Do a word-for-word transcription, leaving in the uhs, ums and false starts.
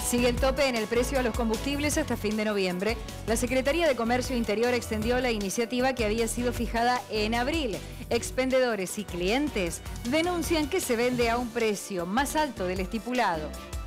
Sigue el tope en el precio a los combustibles hasta fin de noviembre. La Secretaría de Comercio Interior extendió la iniciativa que había sido fijada en abril. Expendedores y clientes denuncian que se vende a un precio más alto del estipulado.